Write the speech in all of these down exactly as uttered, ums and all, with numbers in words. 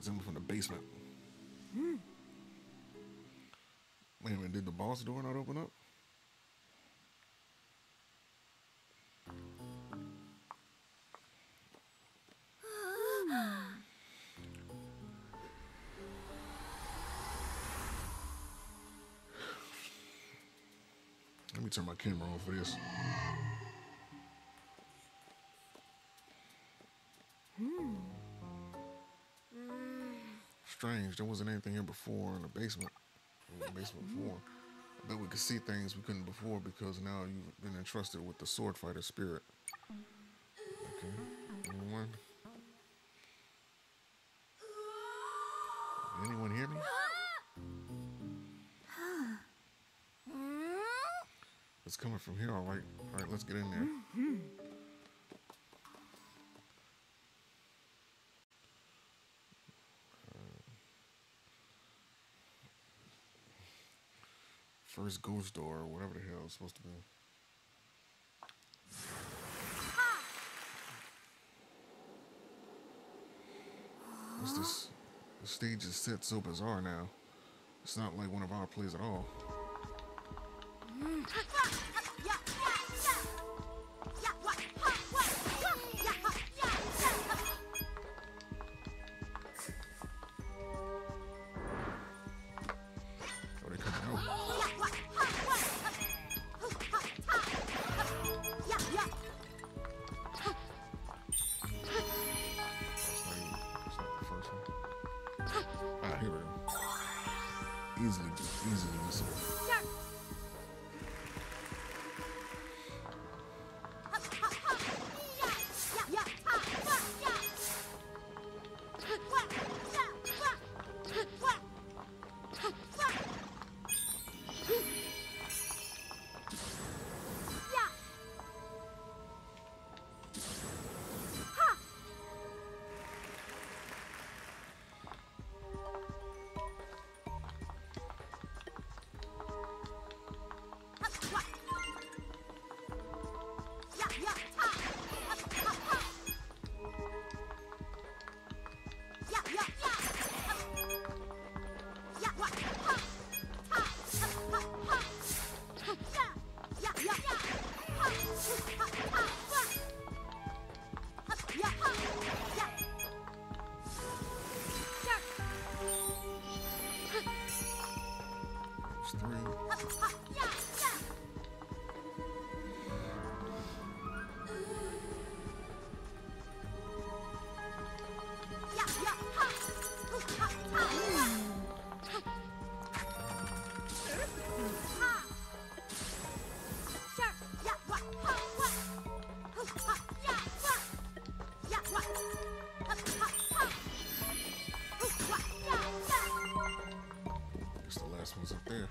It's coming from the basement. Wait a minute, did the boss door not open up? Let me turn my camera on for this. Strange, there wasn't anything here before in the basement. In the basement before. I bet we could see things we couldn't before because now you've been entrusted with the sword fighter spirit. Okay. Anyone? Anyone hear me? It's coming from here, all right. All right, let's get in there. First ghost door, or whatever the hell it's supposed to be. What's this? The stage is set so bizarre now. It's not like one of our plays at all. Easily, easily missable. Up there.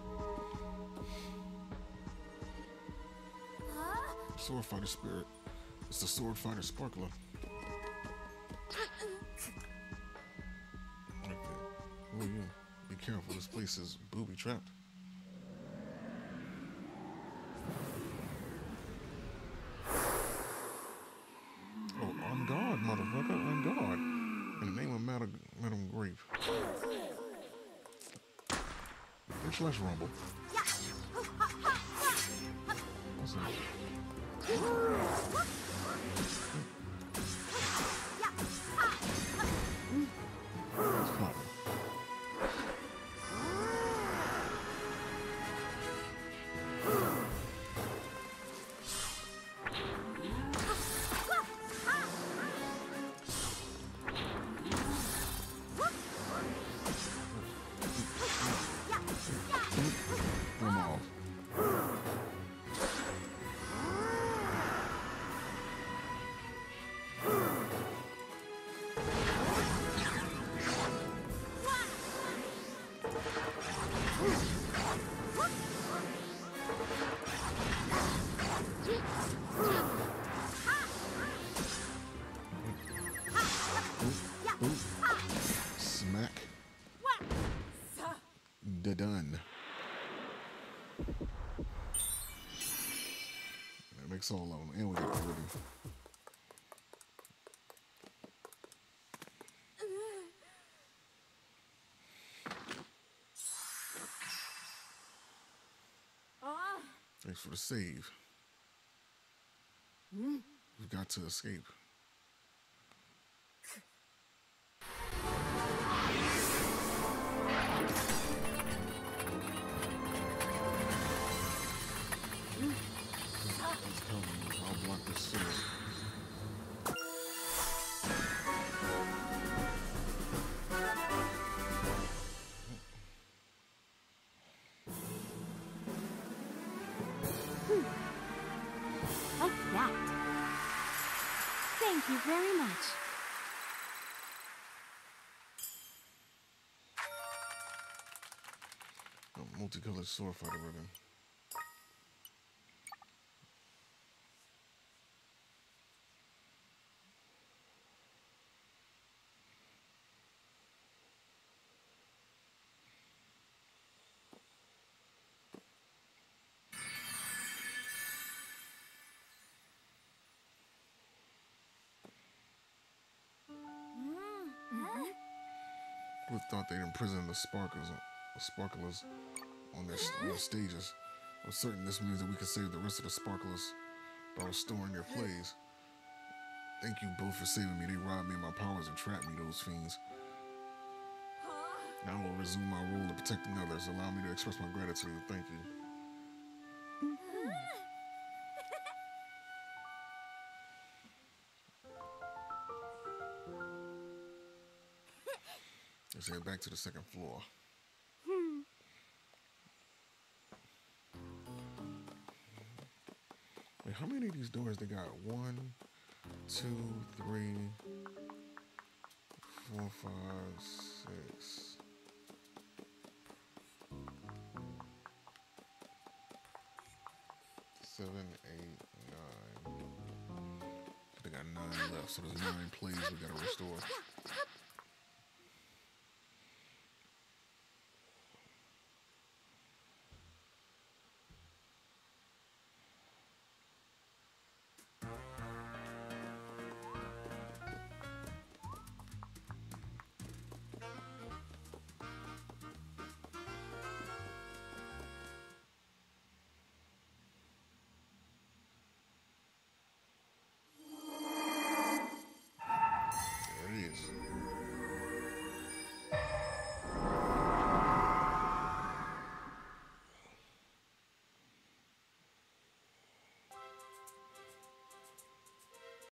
Sword fighter spirit. It's the sword fighter sparkler. Like that. Oh yeah. Be careful, this place is booby trapped. Oh, on guard, motherfucker, on guard. In the name of Madam, Madam Grape. Bitch, let's rumble. What's up? It's popping. Smack. Done. That makes all of them. And we got the ribbon. Thanks for the save. We've got to escape. It's coming. I'll block this sword. Like that. Thank you very much. A multicolored sword fighter ribbon. Who thought they'd imprison the sparklers, the sparklers on their, on their stages? I'm certain this means that we can save the rest of the sparklers by restoring their plays. Thank you both for saving me. They robbed me of my powers and trapped me, those fiends. Now I will resume my role of protecting others. Allow me to express my gratitude. Thank you. Let's head back to the second floor. Wait, how many of these doors they got? One, two, three, four, five, six. Seven, eight, nine. They got nine left, so there's nine plays we gotta restore.